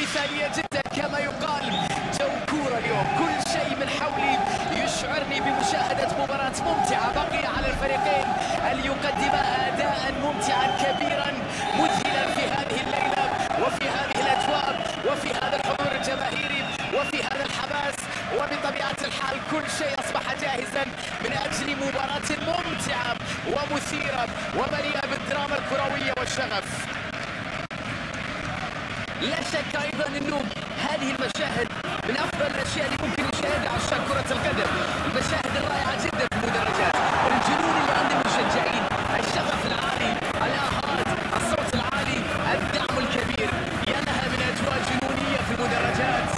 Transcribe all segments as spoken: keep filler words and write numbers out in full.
مثالية جدا كما يقال. جو كورة اليوم، كل شيء من حولي يشعرني بمشاهدة مباراة ممتعة. بقي على الفريقين أن يقدما أداء ممتعا كبيرا مذهلا في هذه الليلة وفي هذه الأجواء وفي هذا الحضور الجماهيري وفي هذا الحماس. وبطبيعة الحال كل شيء أصبح جاهزا من أجل مباراة ممتعة ومثيرة ومليئة بالدراما الكروية والشغف. لا شك أيضا أنه هذه المشاهد من أفضل الأشياء اللي ممكن نشاهدها عشان كرة القدم. المشاهد الرائعة جدا في المدرجات، الجنون اللي عند المشجعين، الشغف العالي، الآهات، الصوت العالي، الدعم الكبير. يا لها من أجواء جنونية في المدرجات.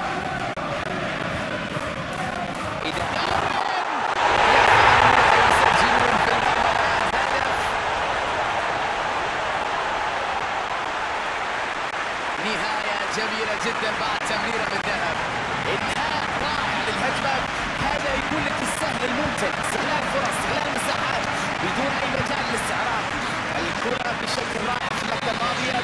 إذا يسجلون في المباراة هدف. نهاية جميلة جدا بعد تمريرة بالذهب. انهاء رائع للهجمة. هذا يقول لك السهل الممتد، استغلال فرص، استغلال مساحات بدون أي مجال للاستعراض. الكرة بشكل رائع في اللقطة الماضية.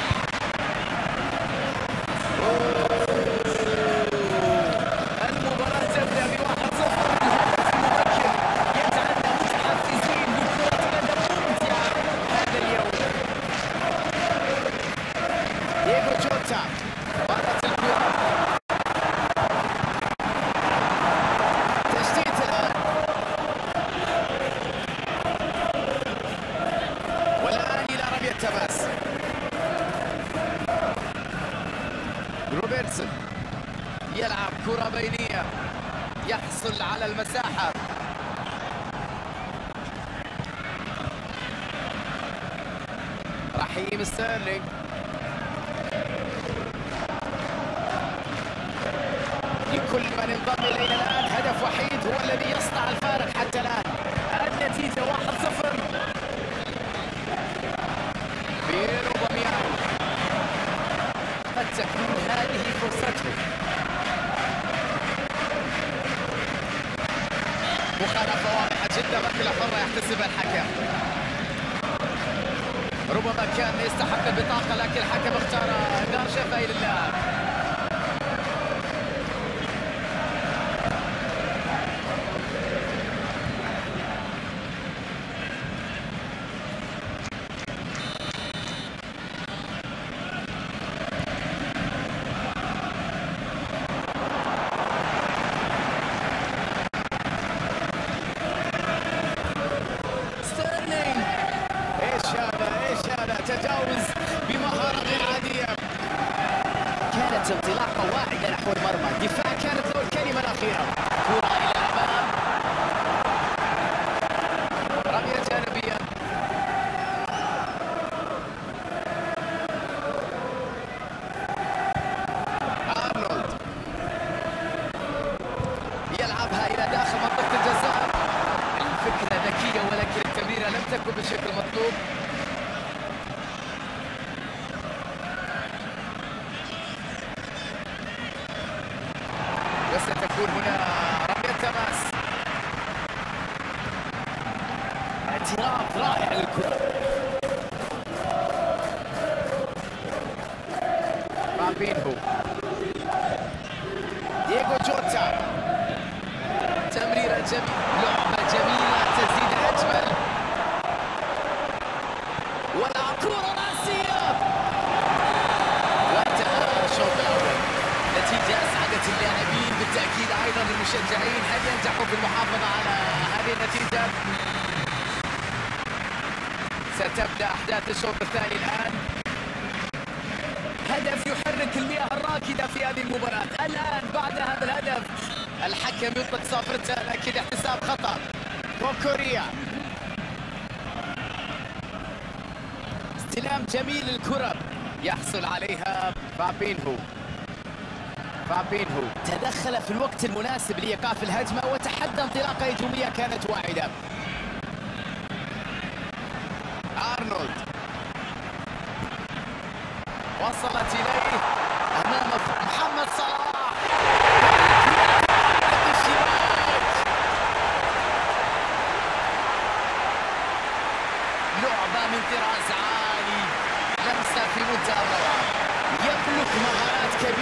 المباراة تبدأ بواحد صفر. الهدف المبكر يجعلنا متحفزين بكرة قدم ممتعة هذا اليوم. دييغو جوتا مرت الكرة، تشتيت الآن، والآن إلى رمية التماس. روبرتسون يلعب كرة بينية، يحصل على المساحة. رحيم ستيرلينج لكل من انضم الينا الان هدف وحيد هو الذي يصنع الفارق حتى الان. النتيجه واحد صفر. بيرو باميانو قد تكون هذه فرصته. مخالفه واضحه جدا، ركله حره يحتسبها الحكم. ربما كان يستحق البطاقه لكن الحكم اختار دار شفاي للاعب. تجاوز بمهارة غير عادية. كانت انطلاقة واعدة نحو المرمى، الدفاع كانت له الكلمة الأخيرة. كرة إلى الأمام، رمية جانبية. أرنولد يلعبها إلى داخل منطقة الجزاء. الفكرة ذكية ولكن التمريرة لم تكن بالشكل المطلوب. وستكون هنا رمية تماس. اعتراف رائع للكرة. فابينهو، دييغو جوتا، تمريرة جميلة، لعبة جميلة تزيد أجمل. ولا كرة راسية. وانتهى الشوط الأول. نتيجة أسعدت اللاعبين بالتأكيد أيضا المشجعين. هل ينجحوا في المحافظة على هذه النتيجة؟ ستبدأ أحداث الشوط الثاني الآن. هدف يحرك المياه الراكدة في هذه المباراة. الآن بعد هذا الهدف الحكم يطلق صافرته لكن احتساب خطأ. كوكوريا، استلام جميل للكرة يحصل عليها فابينهو. فابينهو تدخل في الوقت المناسب لإيقاف الهجمة وتحدى انطلاقة هجومية كانت واعدة. أرنولد وصلت إليه أمام محمد صلاح. لعبة من طراز عالي، لمسة في منتهى الروعة. يملك مهارات كبيرة.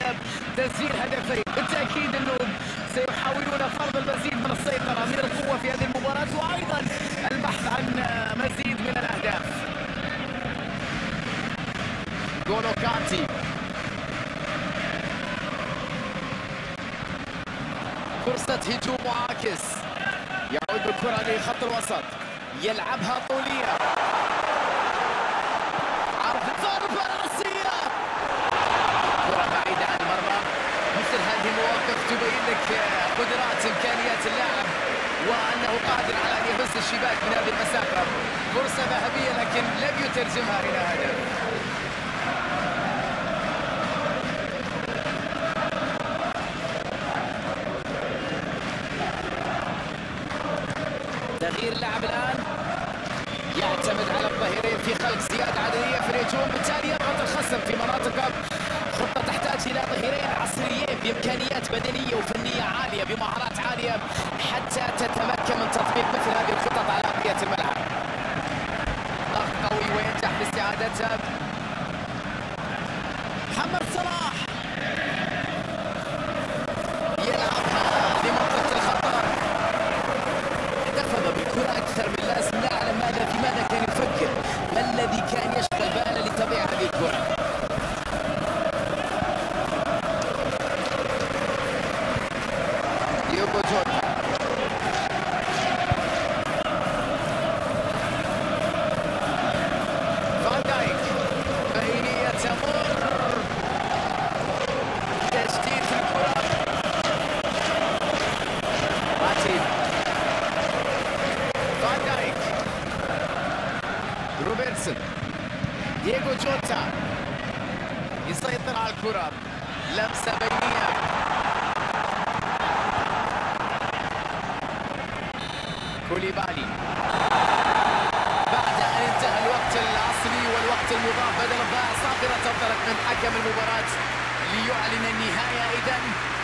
تسجيل هدفين. بالتأكيد أنه سيحاولون فرض المزيد من السيطرة من القوة في هذه المباراة، وأيضا البحث عن مزيد من الأهداف. جولو كانتي، فرصة هجوم معاكس، يعود بالكرة لخط الوسط، يلعبها طولية، عرض ضربة رأسية، كرة بعيدة عن المرمى. مثل هذه المواقف تبين لك قدرات إمكانيات اللاعب وأنه قادر على أن يهز الشباك من هذه المسافة. فرصة ذهبية لكن لم يترجمها إلى هدف. تغيير اللاعب الآن، يعتمد على الظهيرين في خلق زيادة عددية في الهجوم، بالتالي يضغط الخصم في مناطق. خطة تحتاج إلى ظهيرين عصريين بإمكانيات بدنية وفنية عالية بمهارات عالية حتى تتمكن من تطبيق مثل هذه الخطط على أرضية الملعب. ضغط قوي وينجح باستعادتها محمد صلاح، يلعبها لمنطقة الخطر، احتفظ بالكرة أكثر من لازم. لا أعلم ماذا في ماذا كان يفكر، ما الذي كان يشغل باله لتضيع هذه الكرة. ديوغو جوتا، فان دايك، بينية تمر، تشتيت الكرة، ماتيب، فان دايك، روبرتسون، دييغو جوتا يسيطر على الكرة، لمسة بينية، كوليبالي. بعد أن انتهى الوقت الأصلي والوقت المضاف بدل الضائع، صافرة تنطلق من حكم المباراة ليعلن النهاية إذن